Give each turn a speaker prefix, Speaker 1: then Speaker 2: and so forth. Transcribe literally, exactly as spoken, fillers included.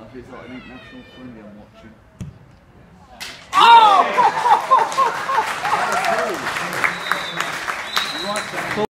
Speaker 1: if it's like an international friendly I'm watching.